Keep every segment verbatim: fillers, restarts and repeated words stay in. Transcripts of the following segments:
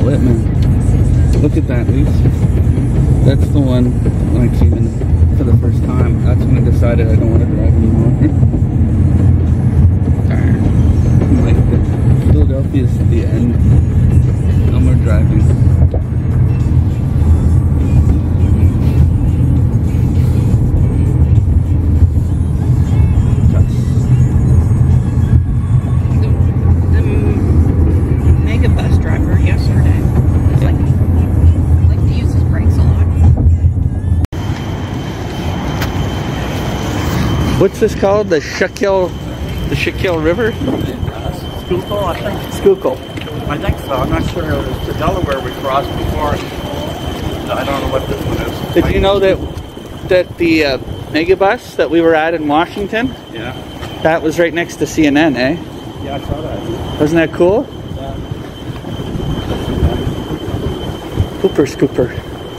lit, man. Look at that, Lise. That's the one when I came in for the first time. That's when I decided I don't want to drive anymore. Like, the, Philadelphia is the end. No more driving. What's this called? The Schuylkill, the Schuylkill River? Uh, Schuylkill, I think. Schuylkill. I think so. I'm not sure. It was the Delaware we crossed before. I don't know what this one is. Did you know that that the uh, megabus that we were at in Washington? Yeah. That was right next to C N N, eh? Yeah, I saw that. Wasn't that cool? Yeah. Scooper, scooper.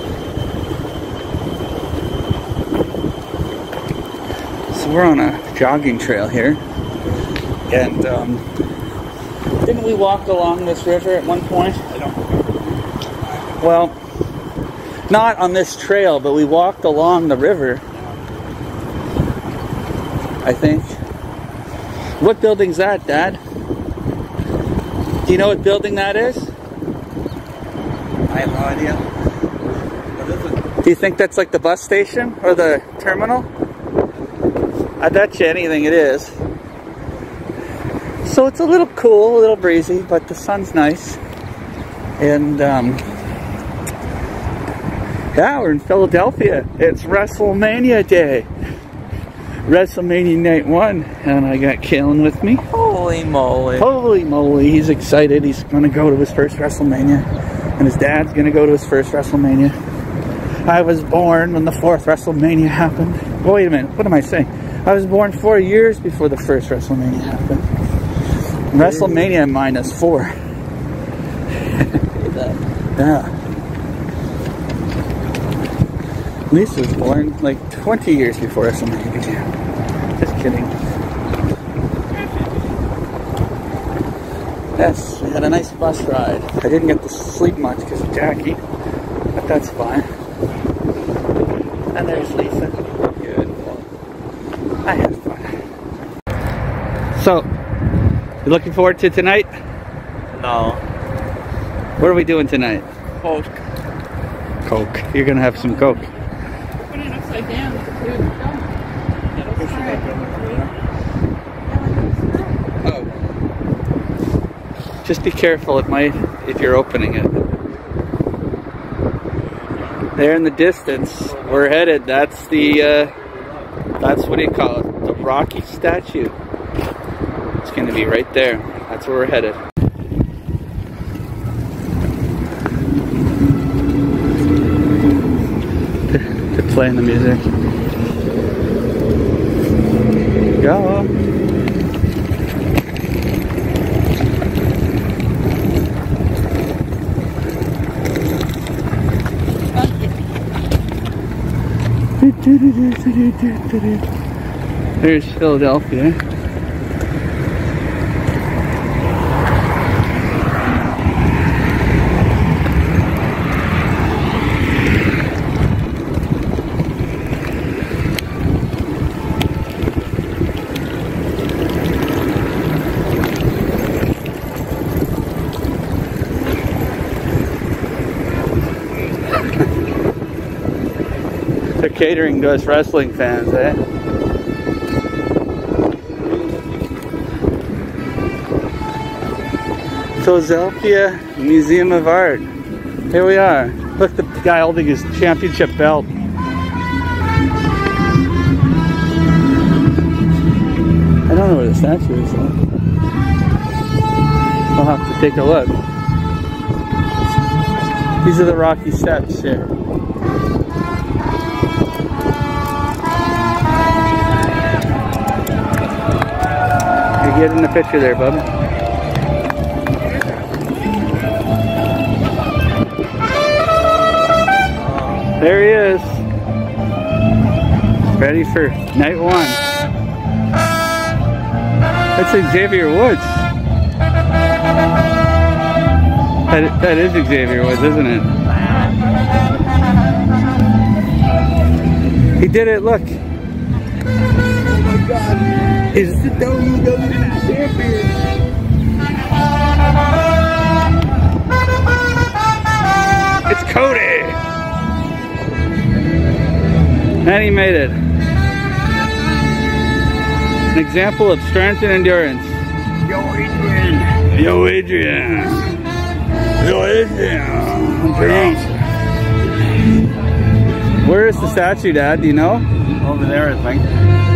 So we're on a jogging trail here, and um, didn't we walk along this river at one point? I don't remember. Well, not on this trail, but we walked along the river, I think. What building's that, Dad? Do you know what building that is? I have no idea. What is it? Do you think that's like the bus station or the terminal? I bet you anything it is. So it's a little cool, a little breezy, but the sun's nice. And um, yeah, we're in Philadelphia. It's Wrestlemania Day. Wrestlemania Night One, and I got Kalen with me. Holy moly! Holy moly! He's excited. He's going to go to his first Wrestlemania, and his dad's going to go to his first Wrestlemania. I was born when the fourth Wrestlemania happened. Oh, wait a minute. What am I saying? I was born four years before the first Wrestlemania happened. Wrestlemania minus four. Yeah. Lisa was born like twenty years before Wrestlemania began. Just kidding. Yes, we had a nice bus ride. I didn't get to sleep much because of Jackie, but that's fine. And there's Lisa. Good. I had fun. So, you looking forward to tonight? No. What are we doing tonight? Coke. Coke. You're gonna have some Coke. Put it upside down. Oh. Just be careful. It might, if you're opening it. There in the distance, we're headed. That's the, uh, that's what do you call it? The Rocky statue. It's going to be right there. That's where we're headed. They're playing the music. Go. There's Philadelphia. They're catering to us wrestling fans, eh? Philadelphia Museum of Art. Here we are. Look, the guy holding his championship belt. I don't know where the statue is, though. I'll have to take a look. These are the Rocky Steps here. Get in the picture there, bub. There he is. Ready for night one. That's Xavier Woods. That, that is Xavier Woods, isn't it? He did it, look. Oh my God. He's the W W E champion. It's Cody! And he made it. An example of strength and endurance. Yo, Adrian. Yo, Adrian. Yo, Adrian. Where is the statue, Dad? Do you know? Over there, I think.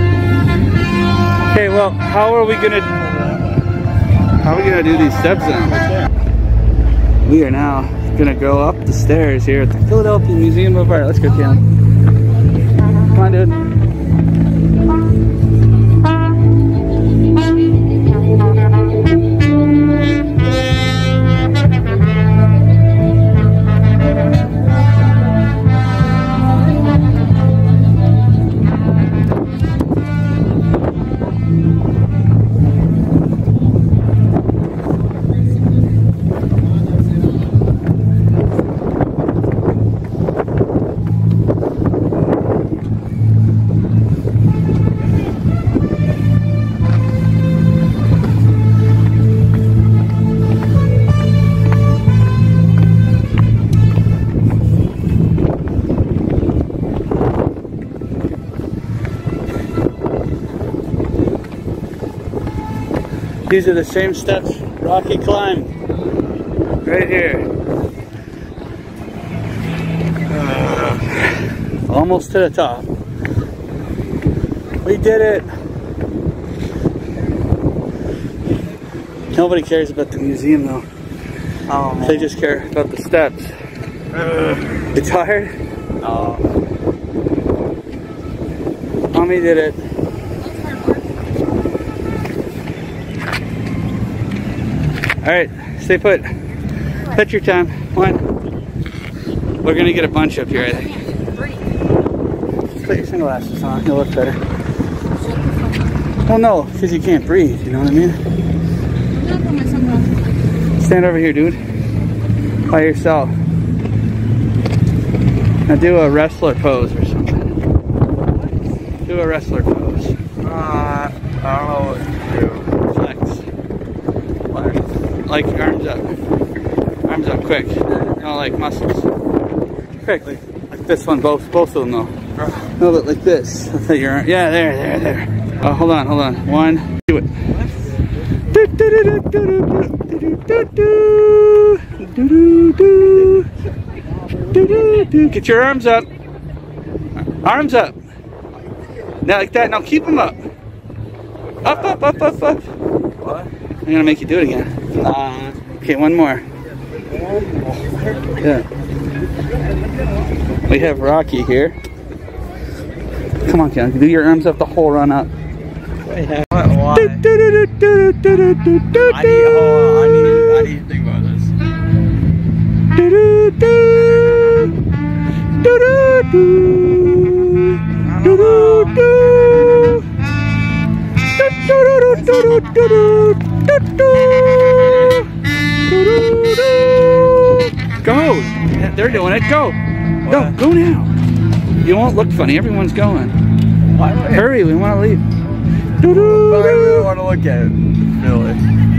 Okay, well, how are we gonna how are we gonna do these steps then? We are now gonna go up the stairs here at the Philadelphia Museum of Art. Let's go, Cam. Come on, dude. These are the same steps Rocky climbed. Right here. Uh, almost to the top. We did it. Nobody cares about the museum though. Oh, they just care about the steps. Uh, you tired? No. Mommy did it. Alright, stay put. Put your time. One. We're gonna get a bunch up here, I think. Put your sunglasses on, you'll look better. Well, no, because you can't breathe, you know what I mean? Stand over here, dude. By yourself. Now do a wrestler pose or something. Do a wrestler pose. Uh, I don't know what to do. Flex. Like arms up. Arms up quick. No, like muscles. Quick. Like, like this one, both both of them though. No, but like this. That's your arm. Yeah, there, there, there. Oh, hold on, hold on. One. Do it. Get your arms up. Arms up. Now like that. Now keep them up. Up, up, up, up, up. What? I'm gonna make you do it again. Nah. Okay, one more. Yeah. We have Rocky here. Come on, Ken. Do your arms up the whole run up. Wait, what? Why? I need, hold on. I need, I need to think about this. I don't know. Go! They're doing it. Go! Go! Go now! You won't look funny. Everyone's going. Why? Hurry! We want to leave. But I really want to look at it. Really.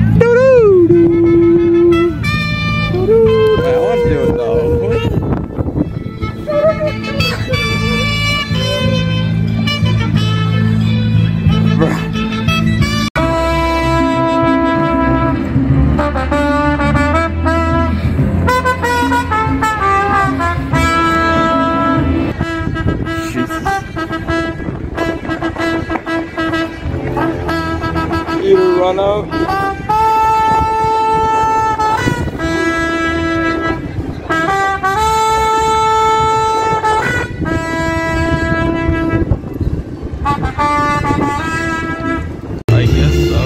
I want to do it though. Run out. I guess so.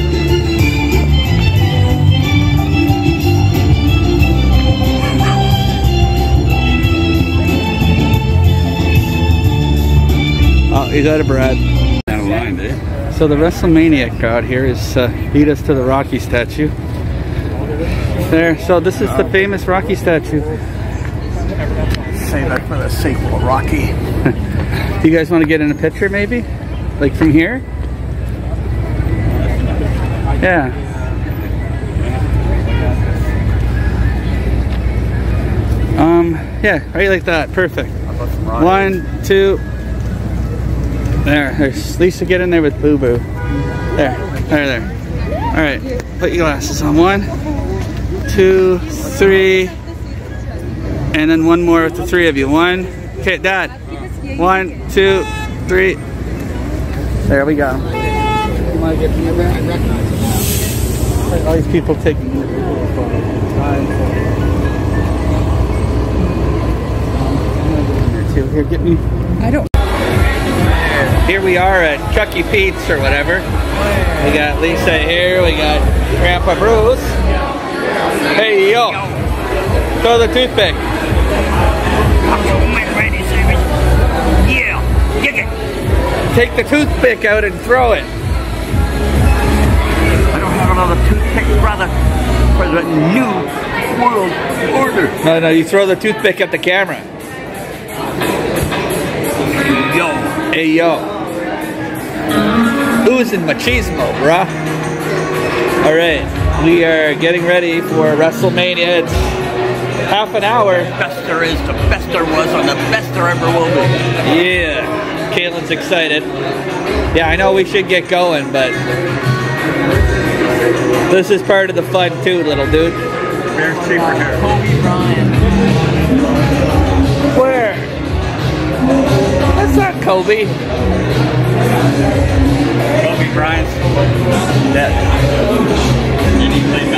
Oh, he's out of breath. Out of line, eh? So the Wrestlemania crowd here has uh, beat us to the Rocky statue. There, so this is the famous Rocky statue. Say that for the sequel, Rocky. Do you guys want to get in a picture maybe? Like from here? Yeah. Um, yeah, right like that. Perfect. One, two. There, there's Lisa. Get in there with Boo Boo. There, there, there. All right, put your glasses on. One, two, three, and then one more with the three of you. One, okay, Dad. One, two, three. There we go. You want to get me there? All these people taking photos. Here, get me. I don't. Here we are at Chuck E. Pete's or whatever. We got Lisa here. We got Grandpa Bruce. Hey yo, throw the toothpick. Yeah, dig it. Take the toothpick out and throw it. I don't have another toothpick, brother, for the new world order. No, no, you throw the toothpick at the camera. Yo. Hey yo. Who's in machismo, bruh? Alright, we are getting ready for WrestleMania. It's half an hour. The best there is, the best there was, and the best there ever will be. Yeah, Caitlin's excited. Yeah, I know we should get going, but this is part of the fun too, little dude. There's cheaper here. Kobe Bryant. Where? That's not Kobe. Kobe Bryant's dead. And he played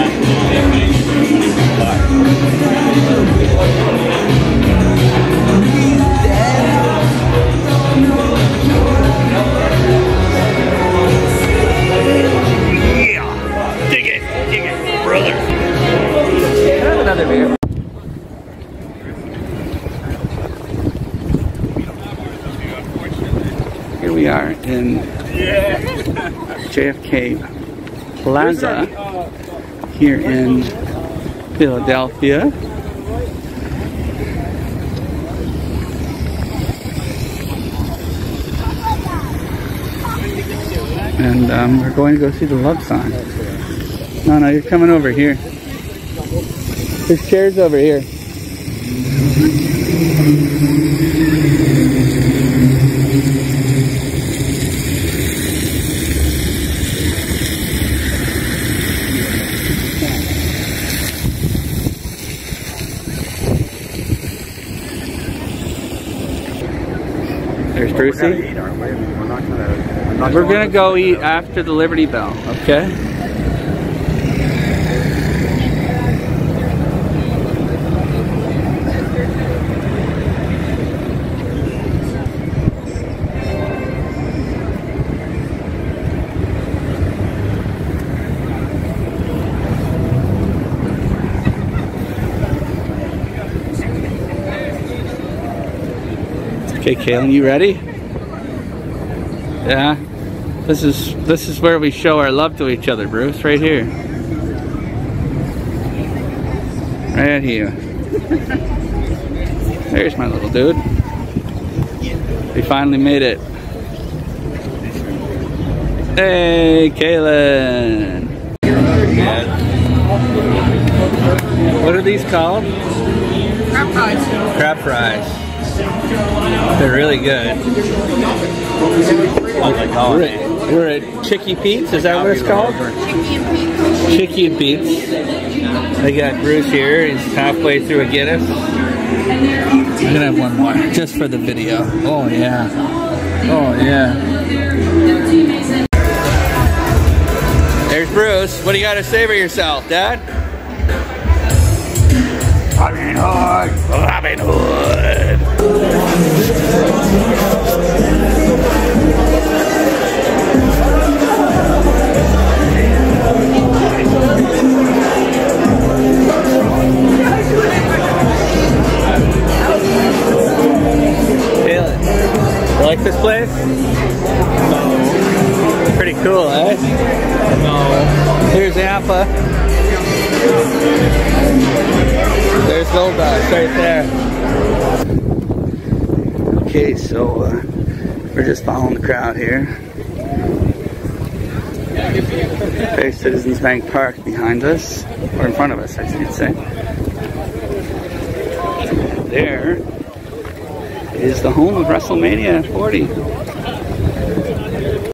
Yeah! Dig it! Dig it, brother! Have another beer. Here we are in J F K Plaza here in Philadelphia. And um, we're going to go see the love song. No, no, you're coming over here. There's chairs over here. There's Brucey. We're gonna eat, aren't we? We're not gonna, we're not We're going gonna to go the eat Bell. after the Liberty Bell, okay? Okay, Kaylin, you ready? Yeah. This is this is where we show our love to each other, Bruce. Right here. Right here. There's my little dude. We finally made it. Hey, Kaylin. What are these called? Crab fries. Crab fries. They're really good. We're at, we're at Chicky Pete's, is that what it's called? Chicky and Pete's. Chicky and Pete's. I got Bruce here, he's halfway through a Guinness. I'm gonna have one more, just for the video. Oh yeah. Oh yeah. There's Bruce. What do you got to say for yourself, Dad? Robin Hood! Robin Hood. Taylor, you like this place? No. Pretty cool, eh? No. Here's Appa. There's Goldust right there. Okay, so uh, we're just following the crowd here. There's Citizens Bank Park behind us, or in front of us, I should say. There is the home of Wrestlemania forty.